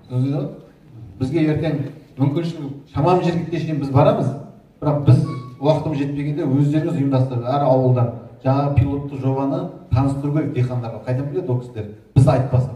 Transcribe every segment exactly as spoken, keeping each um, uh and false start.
бізге ертең мүмкіншілік шамам жерге шейін біз барамыз, бірақ біз уақытымыз жетпегенде өздеріңіз ұйымдастырып, әр ауылдан жаңа пилотты жобаны таныстыру керек диқандарға. Қайдан біледі ол кісілер? Біз айтпасақ.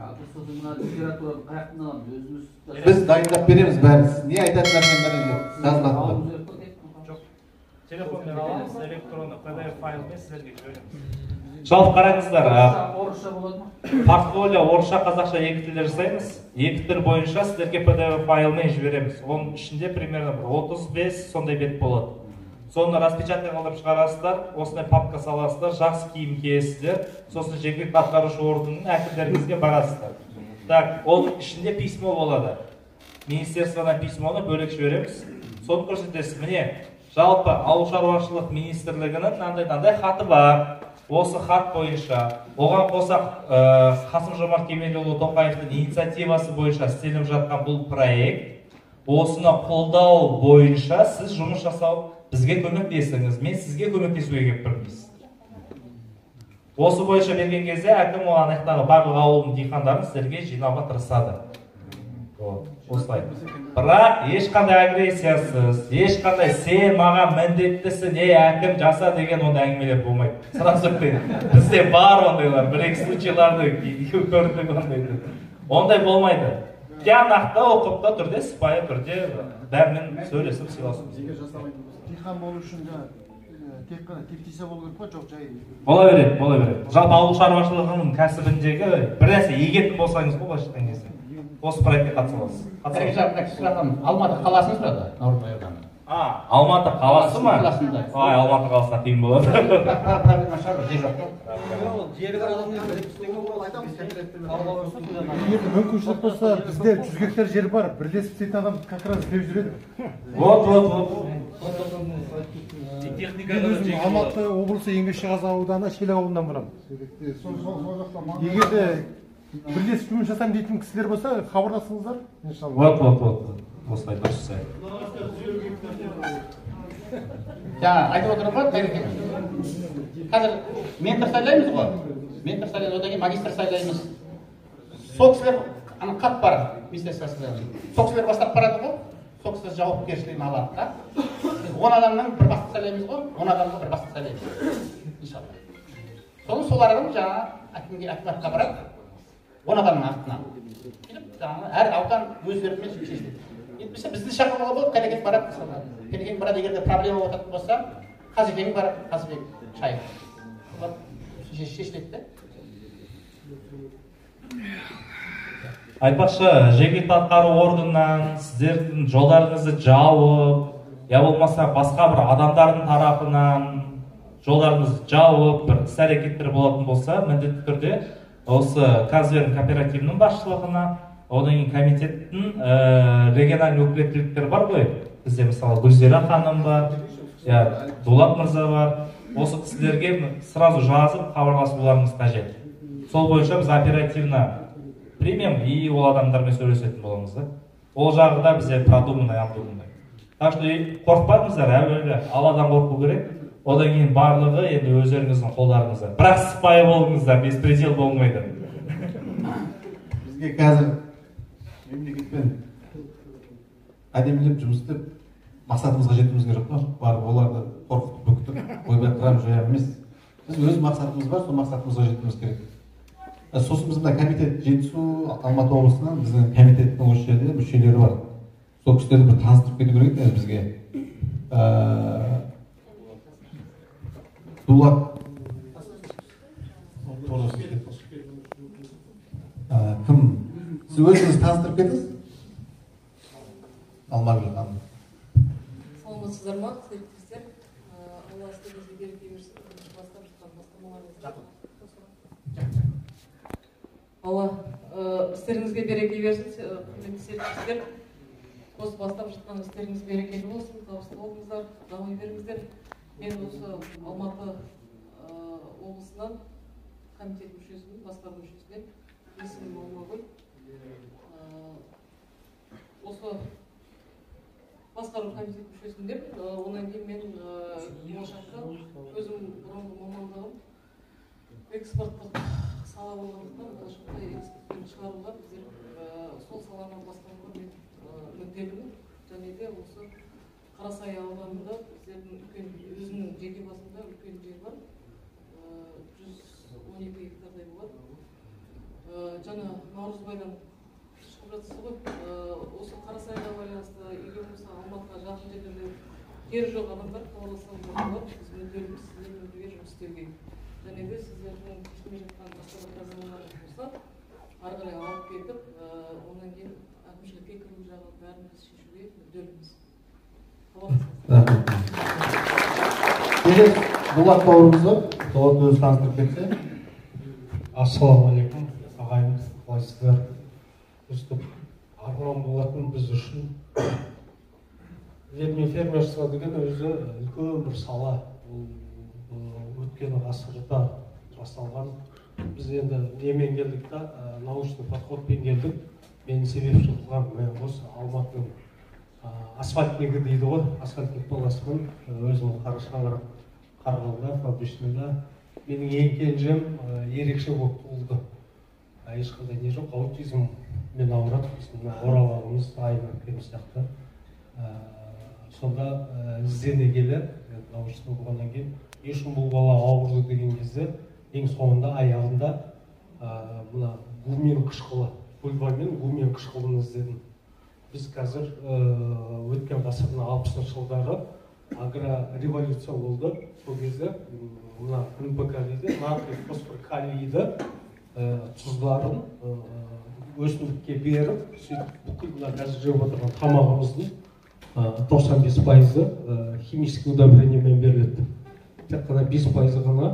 Біз дайындап береміз бәрін. Не айтатындармен бәрін жазылады. Телефонмен аламыз, электронды пэ дэ эф файлмен сіздерге жібереміз. Жалпы қараңыздар, портфолио орысша, қазақша екі тілде жасаймыз. Екі тіл бойынша сіздерге пэ дэ эф файлмен жібереміз. Оның ішінде примерно отыз бес сондай бет болады. Соны распечатка қылып шығарасыздар, осындай папка саласыздар, жақсы киім киесіздер, сосын жергілікті атқарушы органның әкімдеріңізге барасыздар. Так, оның ішінде письмо болады. Министерстводан письмоны бөлек жібереміз. Соны көрсетесіз. Міне, жалпы ауыл шаруашылық министрлігінің мынандай-мынандай хаты бар. Осы хат бойынша, оған қоса Қасым-Жомарт Кемелұлы Тоқаевтың инициативасы бойынша істеліп жатқан бұл проект, осыны қолдау бойынша сіз жұмыс жасау, бізге көмектесіңіз, мен сізге көмектесуге келіп тұрмыз. Осы бойынша берген кезде әкім оған аяқтағы барлық ауылдың диқандарын сіздерге жинауға тырысады. Осылай. Бірақ ешқандай агрессиясыз, ешқандай сен маған міндеттісің, не әкім жаса деген ондай әңгімелер болмайды. Сразу бізде бар ондайлар, бір-екі случайларды көрдік ондайды. Ондай болмайды. Тиянақты, оқыпты түрде, сыпайы түрде бәрімен сөйлесіп сыйласып. Диқан болу үшін тек қана тептесе болу керек па, жоқ жай? Бола береді, бола береді. Жалпы ауыл шаруашылығының кәсібіндегі бір нәрсе егетін болсаңыз бұл шыққан кезде. Осы проектке қатысып аласыз. Алматы қаласының сұрады, Наурызбай ауданы. А, Алматы қаласы ма? Ай, Алматы қаласына қиын болады. Мүмкіншілік болса, бізде жүз гектар жер бар, бірлесіп істейтін адам как раз іздеп жүреді. Вот, вот, вот. Алматы облысы Еңбекшіқазақ ауданы Шел ауылынан барамын. Егер де бірлесіп жұмыс жасаймын дейтін кісілер болса, хабарласыңыздар. Вот, вот, вот. Осылай дұрыс. Жаңа айтып отырмын ғой, қазір ментор сайлаймыз ғой. Ментор сайлаймыз, одан кейін магистр сайлаймыз. Сол кісілер қап бар, министерствода. Сол кісілер бастап барады ғой. Сол кісілер жауапкершілігін алады да. он адамнан бір бастық сайлаймыз ғой, он адамға бір бастық сайлаймыз. Иншалла. Соны сол арадан жаңа әкімге әкіматқа барады. он адамның артынан. Келіп, жаңа әр аудан өз еркімен шешеді. Енді бізді шақыруға болады, Кәлекең барады мысалы. Кәлекең барады, егер де проблема болатын болса, Қазыбек барады, Қазыбек шай. Олар шешіледі де. Айтпақшы, жергілікті атқару органынан сіздердің жолдарыңызды жауып, я болмаса басқа бір адамдардың тарапынан жолдарыңызды жауып, бір іс-әрекеттер болатын болса, міндетті түрде осы Казверн кооперативінің басшылығына, одан кейін комитеттің региональный өкілеттіліктер бар ғой. Бізде мысалы Гүлзира ханым бар, Дулат мырза бар. Осы кісілерге сразу жазып хабарласуларыңыз қажет. Сол бойынша біз оперативно примем и ол адамдармен сөйлесетін боламыз да. Ол жағы да бізде продуманный, обдуманный. Так что қорықпаңыздар, әуелі Алладан қорқу керек. Одан кейін барлығы енді өздеріңіздің қолдарыңызда. Бірақ сыпайы болыңыздар, беспредел болмайды. Бізге қазір мемлекетпен әдемілеп жұмыс істеп, мақсатымызға жетуіміз керек қой. Барып оларды қорқытып бүктіп, ойбай қырам жоям емес. Біз өз мақсатымыз бар, сол мақсатымызға жетуіміз керек. Сосын біздің комитет жетісу Алматы облысынан біздің комитеттің осы жерде мүшелері бар. Сол кісілерді бір таныстырып кету керек еді бізге. Дулат кім? Сіз өзіңіз таныстырып кетіңіз? Алмагүл ханым. Саламатсыздар ма, серіктестер? Алла істеріңізге береке берсін. Бастап жатқан бастамаларыңызға. Алла істеріңізге береке берсін, құрметті серіктестер. Осы бастап жатқан істеріңіз берекелі болсын, табысты болыңыздар, дами беріңіздер. Мен осы Алматы облысынан комитет мүшесімін, басқару мүшесінен есімім Алмагүл. Осы басқару комитет мүшесінде, онан кейін мен болашақта өзім бұрынғы мамандығым экспорттық сала болғандықтан болашақта экспортпен шығаруға біздер сол саланы мүдделімін. Және де осы Қарасай ауданында сіздердің үлкен өзімнің жеке басымда үлкен жер бар. жүз он екі гектардай болады. Жаңа Наурызбайдан шығып жатсыз ғой. Осы Қарасайға байланысты егер болса Алматыға жақын жерлерде жері жоқ адамдар хабарласса болады. Біз мүдделіміз сіздердің мүддеге жұмыс істеуге. Және де сіздердің шешілмей жатқан басқа да проблемаларыңыз болса, ары қарай алып кетіп, онан кейін әкімшілікке кіру жағы бәрін біз шешуге мүдделіміз. Келесі Дулат бауырымызды Дулат өзі таныстырып кетсе. Ассалаумағалейкум, ағайын, қалайсыздар? Өстіп арман болатын біз үшін верми фермерство деген өзі үлкен бір сала. Өткен ғасырда жасалған. Біз енді немен келдік та, научный подходпен келдік. Менің себепші қылған осы Алматының асфальт неге дейді ғой, асфальтник боласымен өзім Қарашаңырақ Қарғалда, фабричныйда. Менің ең кенжем ерекше болып туылды. Ешқандай не жоқ, аутизммен ауырады. Оралағымыз, Айнұр кем сияқты. Сонда іздене келе, научный болғаннан кейін, не үшін бұл бала ауырды деген кезде, ең соңында аяғында мына гумен қышқылы, бульвамен гумен қышқылын іздедім. Біз қазір өткен ғасырдың алпысыншы жылдары агрореволюция болды. Сол кезде мына эн пэ ка дейді, натрий фосфор калийді тұздарын өсімдікке беріп, сөйтіп бүкіл мына қазір жеп отырған тамағымыздың тоқсан бес пайызы химический удобрениемен беріледі. Тек қана бес пайызы ғана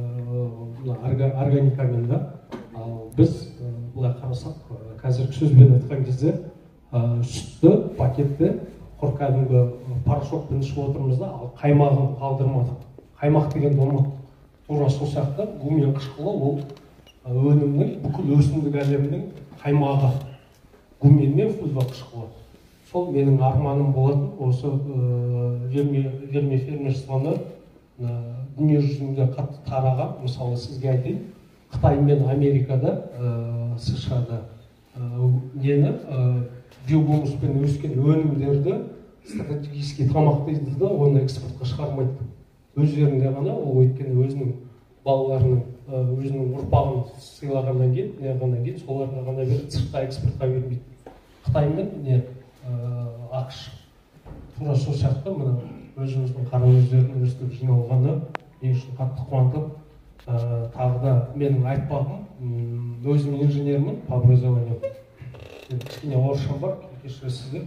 органикамен да. Ал біз былай қарасақ, қазіргі сөзбен айтқан кезде сүтті, пакетті, құр кәдімгі порошокпен ішіп отырмыз да, ал қаймағын қалдырмадық. Қаймақ деген болмады. Тура сол сияқты гумен қышқылы ол өнімнің бүкіл өсімдік әлемінің қаймағы. Гуменмен фульва қышқылы. Сол менің арманым болатын, осы верми фермерствоны дүние жүзінде қатты тараған. Мысалы сізге айтайын, Қытай мен Америкада, США-да нені биогумуспен өскен өнімдерді стратегический тамақ дейді да, оны экспортқа шығармайды. Өздерінде ғана, ол өйткені өзінің балаларының, өзінің ұрпағын сыйлағаннан кейін, неғаннан кейін, соларға ғана беріп, сыртқа экспортқа бермейді. Қытай мен не ақш. Тура сол сияқты мына өзіміздің қара өздерінің өстіп жиналғаны мен үшін қатты қуантып, тағы да менің айтпағым, өзім инженермін по образованию. Кішкене орысшам бар, кешіресіздер.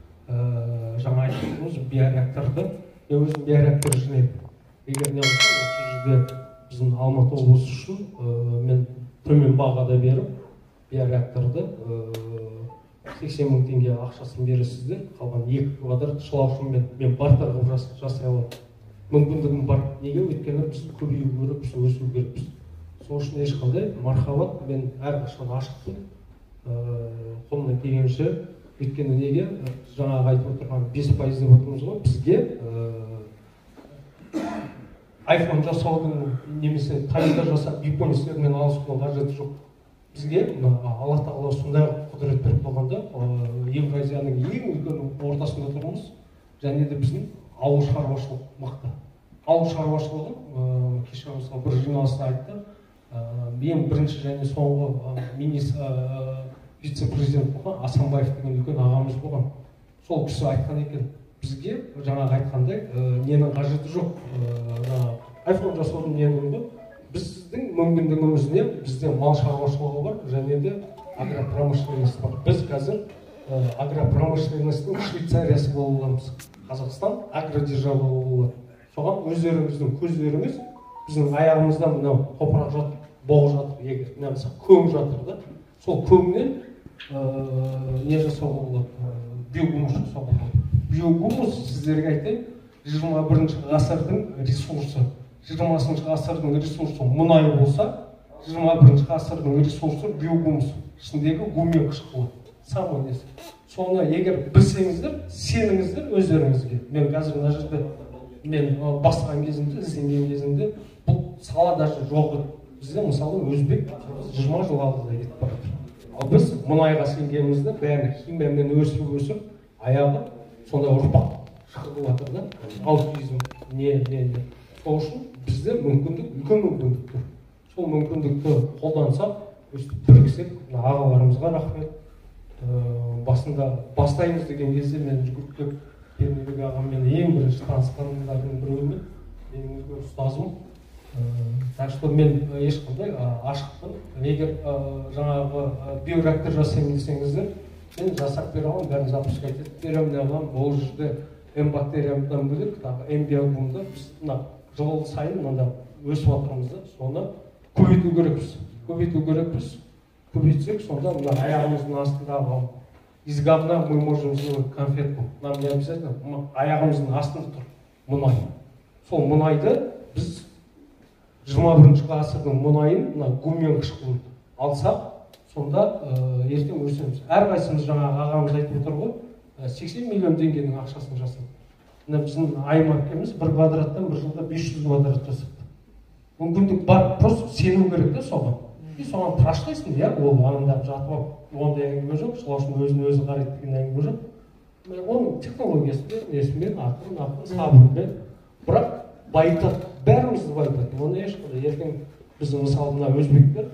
Жаңа айттыңыз, биореакторды, мен өзім биореактор инженер. Егер не болса, осы жерде біздің Алматы облысы үшін мен төмен бағада беріп, биореакторды сексен мың теңге ақшасын бересіздер, қалған екі квадрат шылаушымен мен бартар қылып жасай аламын. Мүмкіндігім бар. Неге? Өйткені біз көбею көріп, біз өсу керекпіз. Сол үшін ешқандай мархабат, мен әрқашан ашықпын. Қолымнан келгенше, өйткені неге? Жаңағы айтып отырған бес пайыз деп отырмыз ғой, бізге айфон жасаудың немесе тайында жасап, японецтермен алысудың қажеті жоқ. Бізге Алла тағала сондай құдірет беріп қойғанда, Евразияның ең үлкен ортасында тұрмыз, және де біздің ауыл шаруашылық мықты. Ауыл шаруашылығын кеше мысалы бір жиналыста айтты, ең бірінші және соңғы вице-президент болған Асанбаев деген үлкен ағамыз болған. Сол кісі айтқан екен, бізге жаңағы айтқандай ненің қажеті жоқ. Айфон жасаудың ненің ғой, біздің мүмкіндігімізде бізде мал шаруашылығы бар, және де агропромышленность бар. Біз қазір агропромышленностьтің Швейцариясы болып оламыз. Қазақстан агродержава болады. Соған өздеріңіздің көздеріңіз, біздің аяғымызда мынау топырақ жатыр, боқ жатыр, егер немесе көң жатыр да, сол көңнен не жасауға болады, биогумус жасауға болады. Биогумус, сіздерге айтайын, жиырма бірінші ғасырдың ресурсы. жиырмасыншы ғасырдың ресурсы мұнай болса, жиырма бірінші ғасырдың ресурсы биогумус. Ішіндегі гумен қышқылы. Самый несі. Соны егер білсеңіздер, сеніңіздер өздеріңізге. Мен қазір мына жерде мен бастаған кезімде, ізденген кезімде бұл сала даже жоқ еді. Бізде мысалы өзбек жиырма жыл алдыда кетіп барады. Ал біз мұнайға сенгенімізді бәрі химиямен өсіп өсіп аяғы сондай ұрпақ шығып жатыр да, аутизм не не не сол үшін бізде мүмкіндік, үлкен мүмкіндік тұр. Сол мүмкіндікті қолдансақ, өстіп біріксек, ағаларымызға рахмет. Басында бастаймыз деген кезде мен жүгіртіп Пернебек ағаммен ең бірінші танысқандардың біреуімін, менің үлкен ұстазым. Так что мен ешқандай ашықпын. Егер жаңағы биореактор жасаймын десеңіздер, мен жасап бере аламын, бәрін запуск етіп беремін, не аламын. Ол жерде М бактериямдан бөлек, тағы М биогумды біз мына жыл сайын мында өсіп жатырмыз да, соны көбейту керекпіз. Көбейту керекпіз. Көбейтсек, сонда мына аяғымыздың астындағы из говна мы можем сделать конфетку. Нам не обязательно аяғымыздың астында тұр мұнай. Сол мұнайды біз жиырма бірінші ғасырдың мұнайын мына гуммен қышқылын алсақ, сонда ертең өсеміз. Әрқайсымыз жаңағы ағамыз айтып отыр ғой, сексен миллион теңгенің ақшасын жасады. Мына біздің аймақымыз бір квадраттан бір жылда бес жүз квадрат жасады. Мүмкіндік бар, просто сену керек та соған. И соған праштайсың, иә, ол анында жатып алып, ондай әңгіме жоқ, шылаушының өзін өзі қарайды деген әңгіме жоқ. Оның технологиясымен, несімен, ақырын, ақырын, сабырмен, бірақ байытады, бәрімізді байытады. Оны ешқандай ертең біздің мысалы мына өзбектер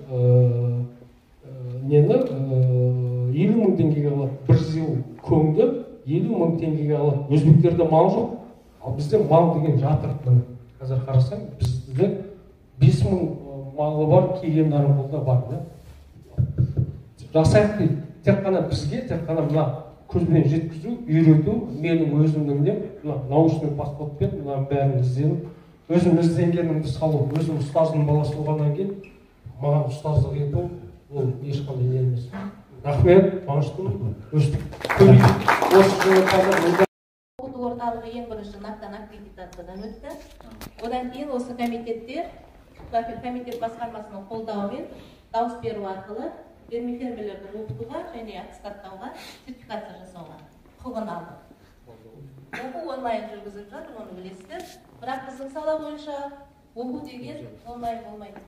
нені елу мың теңгеге алады, бір жыл көңді елу мың теңгеге алады. Өзбектерде мал жоқ, ал бізде мал деген жатыр. Қазір қарасаң, бізде бес мың малы бар, келген нарынқолда бар да. Жасайық дейді, тек қана бізге, тек қана мына көзбен жеткізу, үйрету, менің өзімнің не, мына научный подходпен мына бәрін ізденіп, өзім ізденгенімді салу, өзім ұстаздың баласы болғаннан кейін, маған ұстаздық ету, ол ешқандай не емес. Рахмет, қуаныштымын, өстіп көбейтіп, осы жылы қазір оқыту орталығы ең бірінші нақтан аккредитациядан өтті. Одан кейін осы комитеттер, комитет басқармасының қолдауымен дауыс беру арқылы фермерлерді оқытуға және аттестаттауға, сертификация жасауға құқығын алды. Оқу онлайн жүргізіліп жатыр, оны білесіздер. Бірақ біздің сала бойынша оқу деген онлайн болмайды.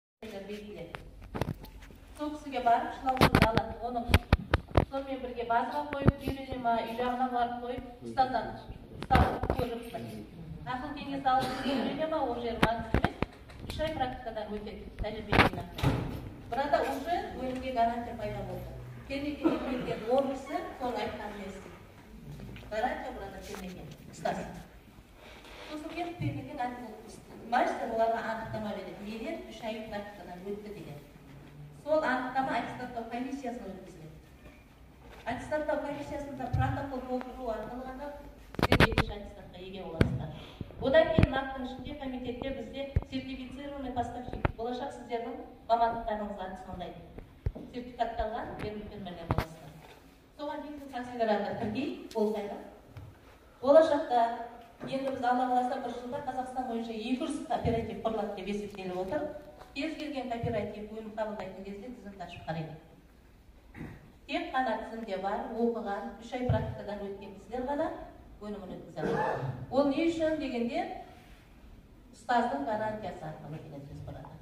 Сол кісіге барып шылаушыны алады, оны сонымен бірге базаға қойып, үйрене ма, үй жағына барып қойып, ұстаздан ұстап көріп тұрады. Ақыл кеңес алып үйрене ма, ол жер маңызды емес. Үш ай практикадан өтеді, тәжірибеден ақтайды. Burada уже бөлімге гарантия пайда болды. Келмеген келген он кісі соны айтқанын естіді. Гарантия burada келмеген, ұстаз. Сосын келіп келмеген мастер оларға анықтама береді. Неден үш ай практикадан өтті деген. Сол анықтама аттестаттау комиссиясына өткізіледі. Аттестаттау комиссиясында протокол толтыру арқылы ғана сіздер екінші аттестатқа еге боласыздар. Одан кейін нақты ішінде комитетте бізде сертифицированный поставщик, болашақ сіздердің мамандықтарыңызға сондай сертификатталған фермерлер боласыздар. Соған дейін консидерация тіркей болғайда. Болашақта енді біз алла қаласа бір жылда Қазақстан бойынша екі жүз кооператив құрылады деп есептеліп отыр. Кез келген кооператив өнім қабылдайтын кезде тізімді ашып қарайды. Тек қана тізімде бар, оқыған, үш ай практикадан өткен кісілер ғана өнімін өткізе алады. Ол не үшін дегенде ұстаздың гарантиясы арқылы келеді біз burada.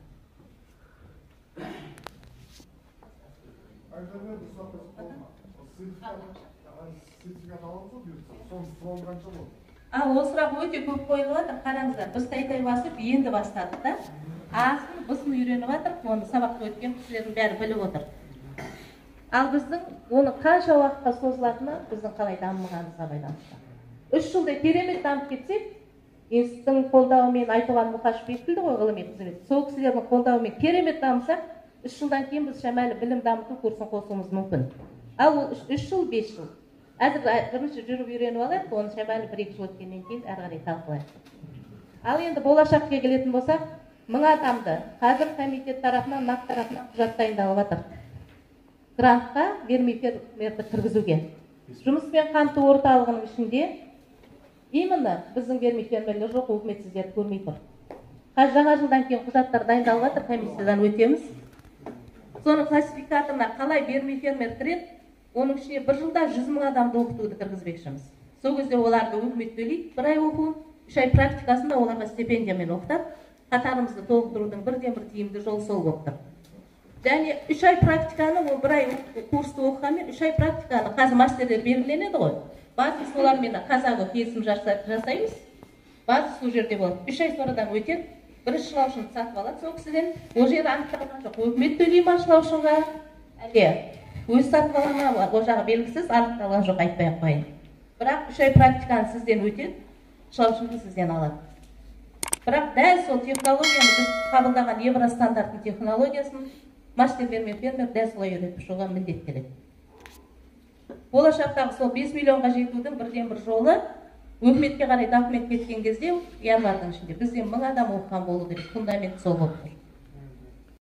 Ал ол сұрақ өте көп қойылып жатыр. Қараңыздар, біз тай-тай басып енді бастадық та. Асын, бұсын үйреніп жатыр, оны сабақты өткен кісілердің бәрі біліп отыр. Ал біздің оны қанша уақытқа созылатыны біздің қалай дамымағанымызға байланысты. Үш жылда керемет дамып кетсек, институттың қолдауымен Айтуған Мұқашев бекітілді ғой ғылыми қызмет. Сол кісілердің қолдауымен керемет дамысақ, үш жылдан кейін біз шамалы білім дамыту курсын қосуымыз мүмкін. Ал ол үш жыл, бес жыл. Әзір бірінші жүріп үйреніп алайық, оны шамалы бір-екі жыл өткеннен кейін әрі қарай талқылайық. Ал енді болашаққа келетін болсақ, мың адамды қазір комитет тарапынан, нақ тарапынан құжат дайындалып жатыр. Грантқа фермерді кіргізуге. Жұмыспен қамту орталығының ішінде именно біздің фермерлер жоқ, өкімет сіздерді көрмей тұр. Қазір жаңа жылдан кейін құжаттар дайындалып жатыр, комиссиядан өтеміз. Соның классификаторына қалай фермер кіреді, оның ішіне бір жылда жүз мың адамды оқытуды кіргізбекшіміз. Сол кезде оларды өкімет төлейді, бір ай оқу, үш ай практикасында оларға стипендиямен оқытады. Қатарымызды толықтырудың бірден бір тиімді жолы сол болып тұр. Және үш ай практиканы, ол бір ай курсты оқығанмен, үш ай практиканы қазір мастерлер белгіленеді ғой. базис олармен қазағы келісім жасаймыз. Базис сол жерде болады. Үш ай sonradan өтеді. Бірінші шылаушыны сатып алады сол кісіден. Ол жері анықталған жоқ. Өкімет төлей ма шылаушыға? Әлде өз сатып ала ма? Ол жағы белгісіз, анықталған жоқ, айтпай ақ қояйын. Бірақ үш ай практиканы сізден өтеді, шылаушыны сізден алады. Бірақ дәл сол технологияны біз қабылдаған евростандарттың технологиясын мастерлер мен фермер дәл солай үйретіп шығуға міндеттеледі. Болашақтағы сол бес миллионға жетудің бірден бір жолы өкіметке қарай документ кеткен кезде январдың ішінде бізден мың адам оқыған болу керек. Фундамент сол болып тұр.